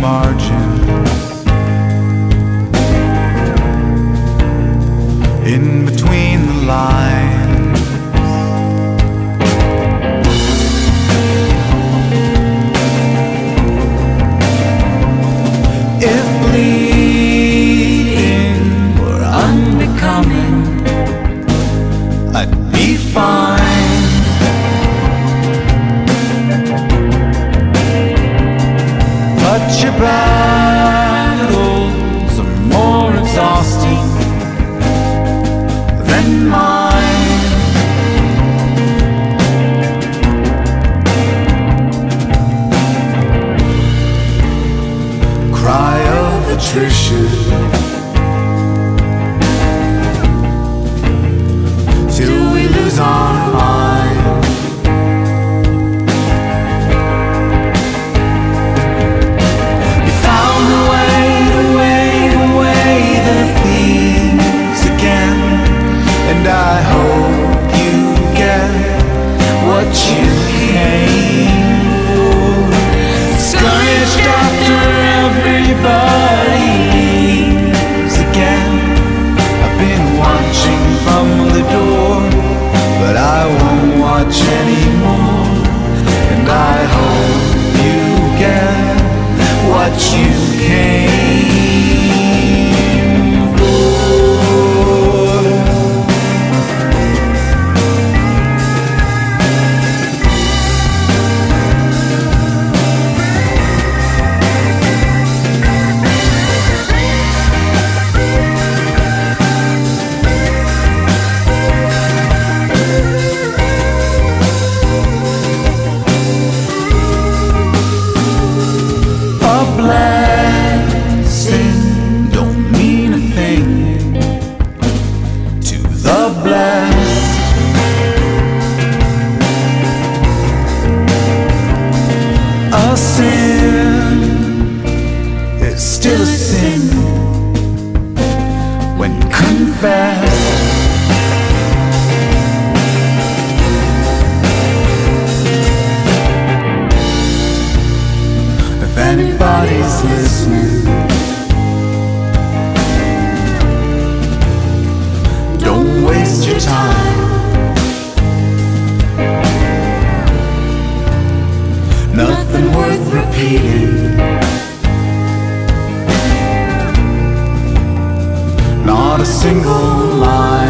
margin, in between the lines. If bleeding were unbecoming, I'd be fine. But your battles are more exhausting than mine. Cry of attrition till we lose our mind. You found a way to weigh the thieves again, and I hope you get what you came for. Discouraged after everybody leaves again. I've been watching from the door, but I won't watch anymore. And I hope you get what you came for. A blessing don't mean a thing to the blessed. A sin is still a sin when confessed. If anybody's listening, don't waste your time. Nothing worth repeating, not a single line.